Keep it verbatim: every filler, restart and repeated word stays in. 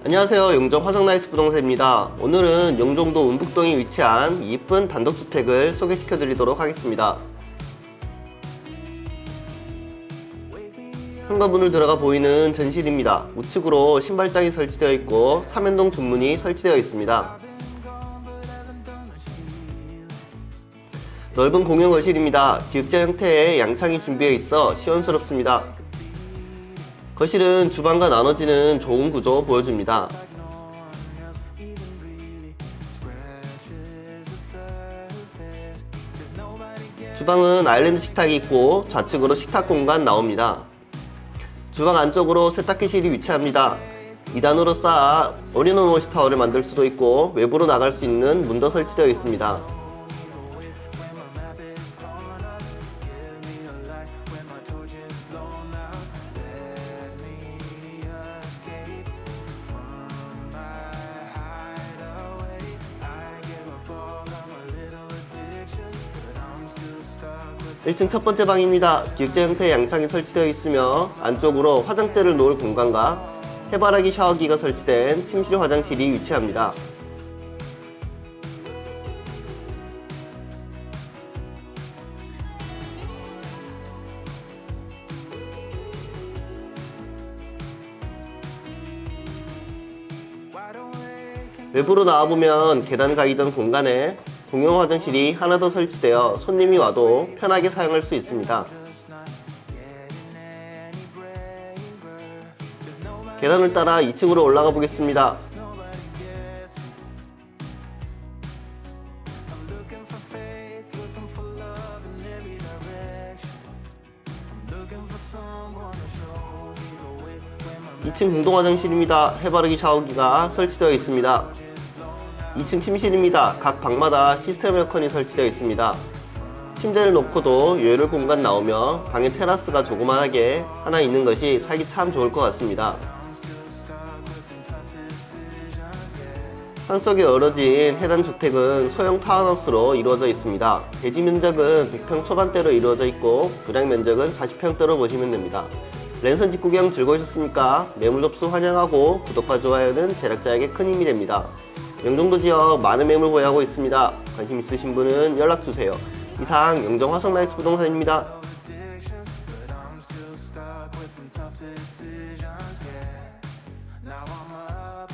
안녕하세요. 영종 화성나이스 부동산입니다. 오늘은 영종도 운북동에 위치한 이쁜 단독주택을 소개시켜 드리도록 하겠습니다. 현관문을 들어가 보이는 전실입니다. 우측으로 신발장이 설치되어 있고 삼연동 중문이 설치되어 있습니다. 넓은 공용 거실입니다. 기역자 형태의 양창이 준비되어 있어 시원스럽습니다. 거실은 주방과 나눠지는 좋은 구조 보여줍니다. 주방은 아일랜드 식탁이 있고 좌측으로 식탁 공간 나옵니다. 주방 안쪽으로 세탁기실이 위치합니다. 이 단으로 쌓아 올인원 워시타워를 만들 수도 있고 외부로 나갈 수 있는 문도 설치되어 있습니다. 일 층 첫 번째 방입니다. 기역자 형태의 양창이 설치되어 있으며 안쪽으로 화장대를 놓을 공간과 해바라기 샤워기가 설치된 침실 화장실이 위치합니다. 외부로 나와보면 계단 가기 전 공간에 공용 화장실이 하나 더 설치되어 손님이 와도 편하게 사용할 수 있습니다. 계단을 따라 이 층으로 올라가 보겠습니다. 이 층 공동 화장실입니다. 해바라기 샤워기가 설치되어 있습니다. 이 층 침실입니다. 각 방마다 시스템 에어컨이 설치되어 있습니다. 침대를 놓고도 열흘 공간 나오며 방에 테라스가 조그만하게 하나 있는 것이 살기 참 좋을 것 같습니다. 산속에 어우러진 해당 주택은 소형 타운하우스로 이루어져 있습니다. 대지 면적은 백 평 초반대로 이루어져 있고 분양 면적은 사십 평대로 보시면 됩니다. 랜선 직구경 즐거우셨습니까? 매물 접수 환영하고 구독과 좋아요는 제작자에게 큰 힘이 됩니다. 영종도 지역 많은 매물 보유하고 있습니다. 관심 있으신 분은 연락주세요. 이상 영종 화성나이스 부동산입니다. Now I'm up